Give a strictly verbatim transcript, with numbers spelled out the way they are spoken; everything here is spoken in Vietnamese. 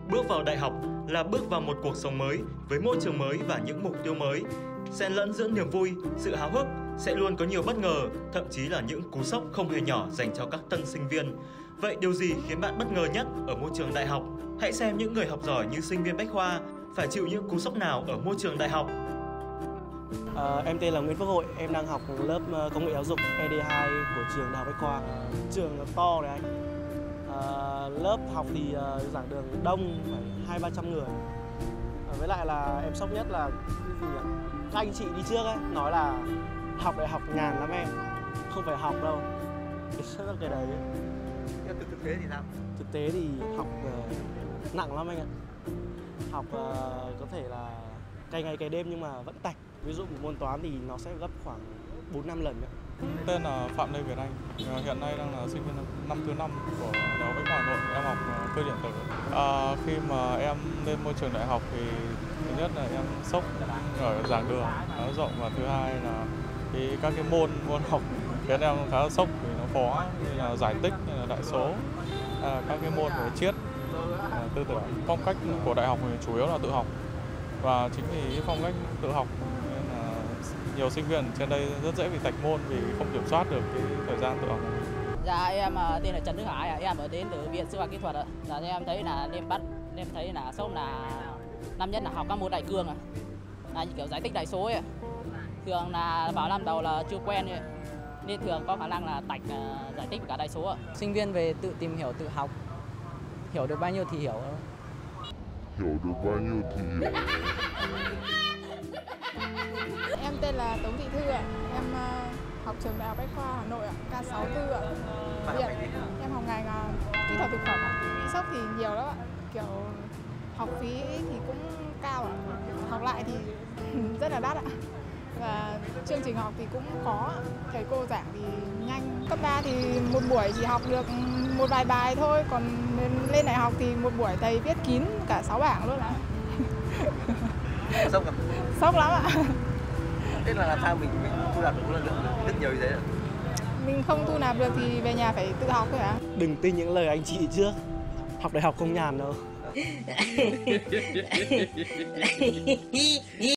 Bước vào đại học là bước vào một cuộc sống mới với môi trường mới và những mục tiêu mới. Xen lẫn giữa niềm vui, sự háo hức sẽ luôn có nhiều bất ngờ, thậm chí là những cú sốc không hề nhỏ dành cho các tân sinh viên. Vậy điều gì khiến bạn bất ngờ nhất ở môi trường đại học? Hãy xem những người học giỏi như sinh viên Bách Khoa phải chịu những cú sốc nào ở môi trường đại học. À, em tên là Nguyễn Phước Hội, em đang học lớp công nghệ giáo dục E D hai của trường Đại học Bách Khoa. Trường to đấy anh. À, lớp học thì uh, giảng đường đông, phải hai ba trăm người. À, với lại là em sốc nhất là cái gì nhỉ? Các anh chị đi trước ấy nói là học đại học nhàn lắm em, không phải học đâu. Cái cái đấy. Thực, thực tế thì sao? Thực tế thì học uh, nặng lắm anh ạ. Học uh, có thể là cày ngày cày đêm nhưng mà vẫn tạch. Ví dụ một môn toán thì nó sẽ gấp khoảng bốn năm lần nữa. Tên là Phạm Lê Việt Anh, hiện nay đang là sinh viên năm thứ năm của Đại học Bách Khoa Hà Nội, em học cơ điện tử. À, khi mà em lên môi trường đại học thì thứ nhất là em sốc ở giảng đường nó rộng, và thứ hai là cái các cái môn môn học khiến em khá là sốc vì nó khó, như là giải tích, như là đại số, à, các cái môn về triết, à, tư tưởng. Phong cách của đại học thì chủ yếu là tự học, và chính vì cái phong cách tự học nên là nhiều sinh viên trên đây rất dễ bị tạch môn vì không kiểm soát được cái thời gian tự học. Dạ em tên là Trần Đức Hải, em ở đến từ Viện Sư phạm Kỹ thuật ạ. Dạ em thấy là em bắt em thấy là sốc là năm nhất là học các môn đại cương à, là như kiểu giải tích đại số ấy. Thường là vào năm đầu là chưa quen ấy, nên thường có khả năng là tạch giải tích cả đại số ạ. Sinh viên về tự tìm hiểu, tự học, hiểu được bao nhiêu thì hiểu. Hiểu được bao nhiêu thì hiểu. Em tên là Tống Thị Thư ạ. Em uh, học trường Đại học Bách Khoa Hà Nội ạ, K sáu tư ạ. Viện. Em học ngành uh, kỹ thuật thực phẩm ạ. Bị sốc thì nhiều lắm ạ. Kiểu học phí thì cũng cao ạ. Học lại thì rất là đắt ạ. Và chương trình học thì cũng khó, thầy cô giảng thì nhanh. Cấp ba thì một buổi chỉ học được một vài bài thôi, còn lên đại học thì một buổi thầy viết kín cả sáu bảng luôn ạ. Sốc không? Sốc lắm ạ. Thế là làm sao mình mình thu nạp được lượng rất nhiều như thế? Mình không thu nạp được thì về nhà phải tự học thôi ạ. Đừng tin những lời anh chị trước, học đại học không nhàn đâu.